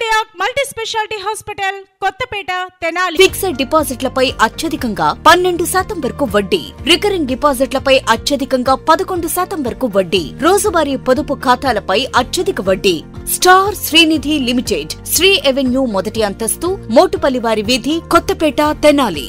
Zodiac multi speciality hospital Kothapeta Tenali. Fixed డిపాజిట్లపై అత్యధికంగా 12% వరకు వడ్డీ, రికరింగ్ డిపాజిట్లపై అత్యధికంగా 11% వరకు వడ్డీ, రోజువారీ పొదుపు ఖాతాలపై అత్యధిక వడ్డీ. Star Srinidhi limited, Sri avenue మొదటి అంతస్తు, మోటుపల్లివారి వీధి, కొత్తపేట, తెనాలి.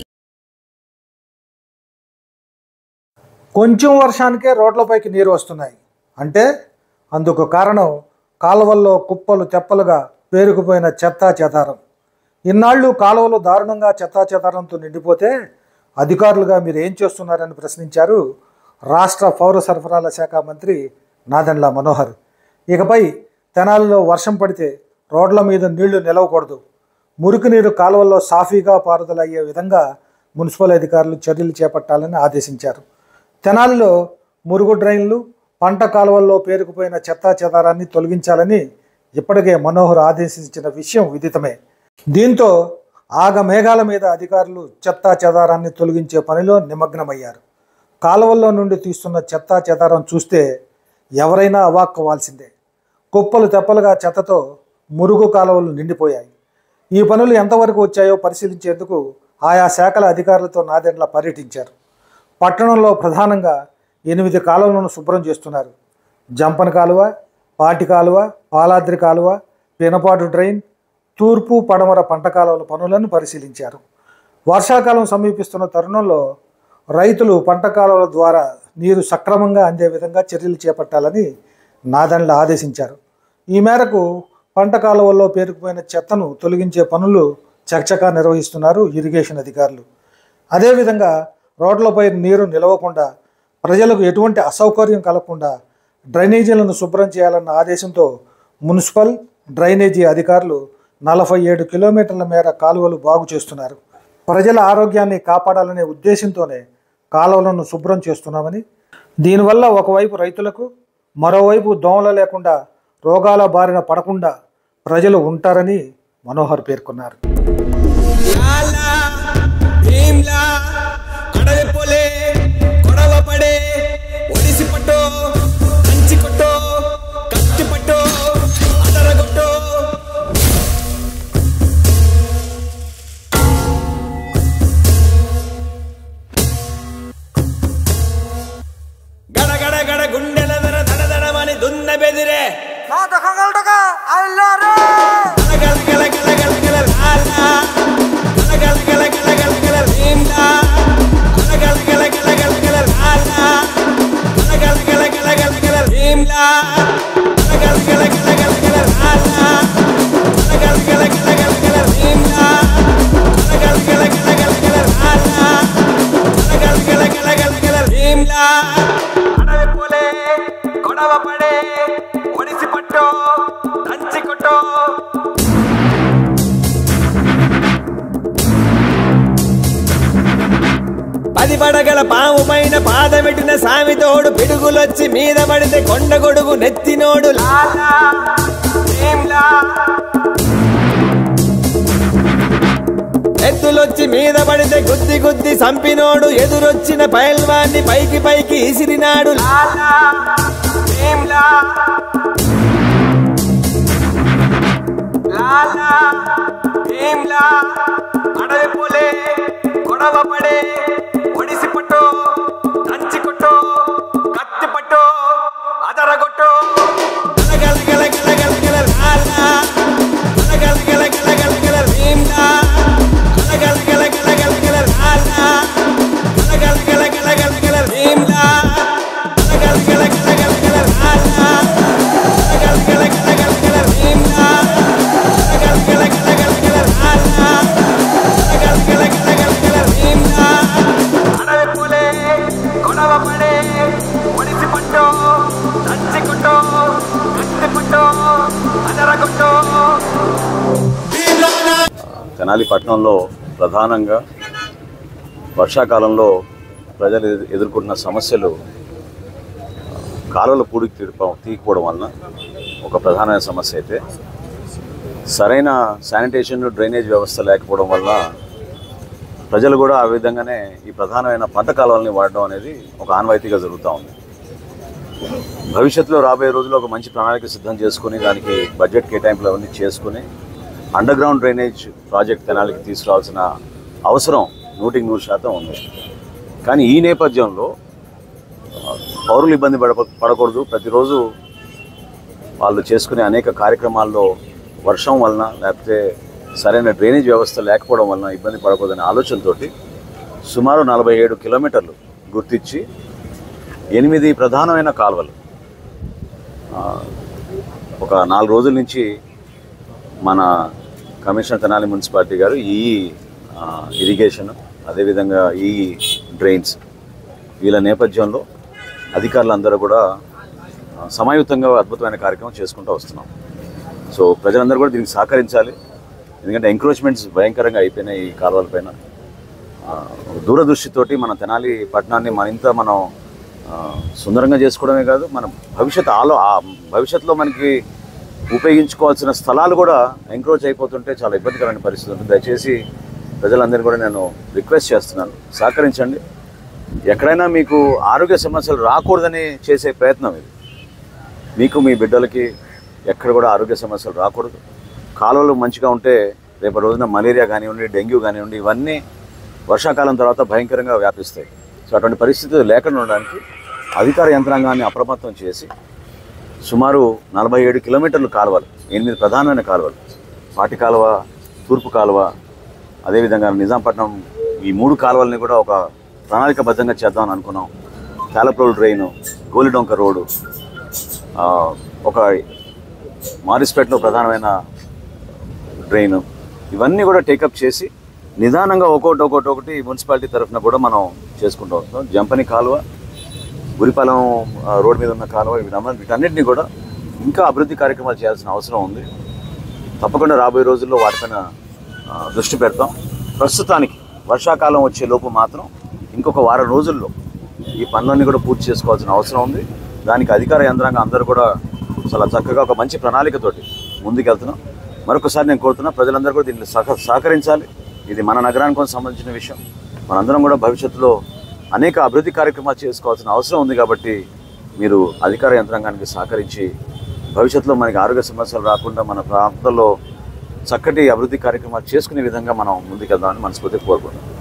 కొంచెం వర్షానికే రోడ్లపైకి నీరు వస్తున్నాయి అంటే అందుకు కారణం కాలువల్లో కుప్పలు తెప్పలుగా పేరుకుపోయిన చెత్తా చెదారం. ఇన్నాళ్ళు కాలువలు దారుణంగా చెత్తా చెదారంతో నిండిపోతే అధికారులుగా మీరు ఏం చేస్తున్నారని ప్రశ్నించారు రాష్ట్ర పౌర సరఫరాల శాఖ మంత్రి నాదెండ్ల మనోహర్. ఇకపై తెనాలిలో వర్షం పడితే రోడ్ల మీద నీళ్లు నిలవకూడదు, మురికి నీరు కాలువల్లో సాఫీగా పారుదలయ్యే విధంగా మున్సిపల్ అధికారులు చర్యలు చేపట్టాలని ఆదేశించారు. తెనాలిలో మురుగు డ్రైన్లు, పంట కాలువల్లో పేరుకుపోయిన చెత్తా చెదారాన్ని తొలగించాలని ఇప్పటికే మనోహర్ ఆదేశించిన విషయం విదితమే. దీంతో ఆగమేఘాల మీద అధికారులు చెత్తా చెదారాన్ని తొలగించే పనిలో నిమగ్నమయ్యారు. కాలువల్లో నుండి తీస్తున్న చెత్తా చెదారం చూస్తే ఎవరైనా అవాక్కవాల్సిందే. కుప్పలు తెప్పలుగా చెత్తతో మురుగు కాలువలు నిండిపోయాయి. ఈ పనులు ఎంతవరకు వచ్చాయో పరిశీలించేందుకు ఆయా శాఖల అధికారులతో నాదెండ్ల పర్యటించారు. పట్టణంలో ప్రధానంగా 8 కాలువలను శుభ్రం చేస్తున్నారు. జంపన కాలువ, పాటి కాలువ, పాలాద్రి కాలువ, పినపాటు డ్రైన్, తూర్పు పడమర పంట కాలువల పనులను పరిశీలించారు. వర్షాకాలం సమీపిస్తున్న తరుణంలో రైతులు పంట కాలువల ద్వారా నీరు సక్రమంగా అందే విధంగా చర్యలు చేపట్టాలని నాదెండ్ల ఆదేశించారు. ఈ మేరకు పంట కాలువల్లో పేరుకుపోయిన చెత్తను తొలగించే పనులు చకచకా నిర్వహిస్తున్నారు ఇరిగేషన్ అధికారులు. అదేవిధంగా రోడ్లపై నీరు నిలవకుండా, ప్రజలకు ఎటువంటి అసౌకర్యం కలగకుండా డ్రైనేజీలను శుభ్రం చేయాలన్న ఆదేశంతో మున్సిపల్ డ్రైనేజీ అధికారులు 47 కిలోమీటర్ల మేర కాలువలు బాగు చేస్తున్నారు. ప్రజల ఆరోగ్యాన్ని కాపాడాలనే ఉద్దేశంతోనే కాలువలను శుభ్రం చేస్తున్నామని, దీనివల్ల ఒకవైపు రైతులకు, మరోవైపు దోమలు లేకుండా రోగాల బారిన పడకుండా ప్రజలు ఉంటారని మనోహర్ పేర్కొన్నారు. పది పడగల పాము పైన పాదమెట్టిన సామితోడు, పిడుగులొచ్చి మీద పడితే కొండ గొడుగు నెత్తినోడు, ఎత్తులొచ్చి మీద పడితే గుద్ది గుద్ది సంపినోడు, ఎదురొచ్చిన పైల్వాన్ని పైకి పైకి ఇసిరినాడు, అడవి పోలే గొడవ పడే, ఒడిసి పట్టు, దంచి కొట్టు, కత్తి పట్టు, అదరగొట్టు, గల గల గల గల గల లాలా, గల గల గల గల గల భీమ్లా, గల గల గల గల గల లాలా, గల గల గల గల గల భీమ్లా, గల గల గల గల గల లాలా, గల గల గల గల గల భీమ్లా, గల గల గల గల గల లాలా, గల గల గల గల గల భీమ్లా, అడవి పోలే గొడవ పడే, ఒడిసి పట్టు, దంచి కొట్టు, కత్తి పట్టు, అదరగొట్టు. తెనాలి పట్టణంలో ప్రధానంగా వర్షాకాలంలో ప్రజలు ఎదుర్కొంటున్న సమస్యలు కాలువల పూడికి తీయకపోవడం వలన ఒక ప్రధానమైన సమస్య అయితే, సరైన శానిటేషన్ డ్రైనేజ్ వ్యవస్థ లేకపోవడం వల్ల ప్రజలు కూడా ఆ విధంగానే ఈ ప్రధానమైన పంట కాలువల్ని వాడడం అనేది ఒక ఆనవాయితీగా జరుగుతూ ఉంది. భవిష్యత్తులో రాబోయే రోజుల్లో ఒక మంచి ప్రణాళిక సిద్ధం చేసుకుని దానికి బడ్జెట్ కేటాయింపులు అవన్నీ చేసుకుని అండర్ గ్రౌండ్ డ్రైనేజ్ ప్రాజెక్ట్ తెనాలికి తీసుకురావాల్సిన అవసరం 100% ఉంది. కానీ ఈ నేపథ్యంలో పౌరులు ఇబ్బంది పడకూడదు. ప్రతిరోజు వాళ్ళు చేసుకునే అనేక కార్యక్రమాల్లో వర్షం వలన లేకపోతే సరైన డ్రైనేజ్ వ్యవస్థ లేకపోవడం వలన ఇబ్బంది పడకూడదనే ఆలోచనతోటి సుమారు 47 కిలోమీటర్లు గుర్తించి 8 ప్రధానమైన కాలువలు ఒక 4 రోజుల నుంచి మన కమిషనర్ తెనాలి మున్సిపాలిటీ గారు ఈ ఇరిగేషన్ అదేవిధంగా ఈ డ్రైన్స్ వీళ్ళ నేపథ్యంలో అధికారులందరూ కూడా సమాయుక్తంగా అద్భుతమైన కార్యక్రమం చేసుకుంటూ వస్తున్నాం. సో ప్రజలందరూ కూడా దీనికి సహకరించాలి. ఎందుకంటే ఎంక్రోచ్మెంట్స్ భయంకరంగా అయిపోయినాయి ఈ కాలువల పైన. దూరదృష్టితోటి మన తెనాలి పట్టణాన్ని మనం సుందరంగా చేసుకోవడమే కాదు, మన భవిష్యత్తులో మనకి ఉపయోగించుకోవాల్సిన స్థలాలు కూడా ఎంక్రోచ్ అయిపోతుంటే చాలా ఇబ్బందికరమైన పరిస్థితి ఉంటుంది. దయచేసి ప్రజలందరూ కూడా నేను రిక్వెస్ట్ చేస్తున్నాను, సహకరించండి. ఎక్కడైనా మీకు ఆరోగ్య సమస్యలు రాకూడదని చేసే ప్రయత్నం ఇది. మీకు మీ బిడ్డలకి ఎక్కడ కూడా ఆరోగ్య సమస్యలు రాకూడదు. కాలువలు మంచిగా ఉంటే రేపటి రోజున మలేరియా కానివ్వండి, డెంగ్యూ కానివ్వండి, ఇవన్నీ వర్షాకాలం తర్వాత భయంకరంగా వ్యాపిస్తాయి. సో అటువంటి పరిస్థితులు లేకుండా ఉండడానికి అధికార యంత్రాంగాన్ని అప్రమత్తం చేసి సుమారు 47 కిలోమీటర్లు కాలువలు, 8 ప్రధానమైన కాలువలు, పాటి కాలువ, తూర్పు కాలువ, అదేవిధంగా నిజాంపట్నం, ఈ 3 కాలువలని కూడా ఒక ప్రణాళికబద్ధంగా చేద్దామని అనుకున్నాం. తాలప్రోలు డ్రైను, గోలిడొంక రోడ్డు, ఒక మారిస్పేటలో ప్రధానమైన డ్రైను, ఇవన్నీ కూడా టేకప్ చేసి నిదానంగా ఒక్కొక్కటి మున్సిపాలిటీ తరఫున కూడా మనం చేసుకుంటూ వస్తాం. జంపని కాలువ, గురిపాలెం రోడ్డు మీద ఉన్న కాలువ, వీటన్నిటిని కూడా ఇంకా అభివృద్ధి కార్యక్రమాలు చేయాల్సిన అవసరం ఉంది. తప్పకుండా రాబోయే రోజుల్లో వాటిపైన దృష్టి పెడతాం. ప్రస్తుతానికి వర్షాకాలం వచ్చే లోపు మాత్రం ఇంకొక వారం రోజుల్లో ఈ పనులన్నీ కూడా పూర్తి చేసుకోవాల్సిన అవసరం ఉంది. దానికి అధికార యంత్రాంగం అందరూ కూడా చాలా చక్కగా ఒక మంచి ప్రణాళికతోటి ముందుకెళ్తున్నాం. మరొకసారి నేను కోరుతున్నా, ప్రజలందరూ కూడా దీన్ని సహకరించాలి. ఇది మన నగరానికి సంబంధించిన విషయం. మనందరం కూడా భవిష్యత్తులో అనేక అభివృద్ధి కార్యక్రమాలు చేసుకోవాల్సిన అవసరం ఉంది. కాబట్టి మీరు అధికార యంత్రాంగానికి సహకరించి భవిష్యత్తులో మనకి ఆరోగ్య సమస్యలు రాకుండా మన ప్రాంతంలో చక్కటి అభివృద్ధి కార్యక్రమాలు చేసుకునే విధంగా మనం ముందుకెళ్దామని మనస్ఫూర్తిగా కోరుకుంటున్నాం.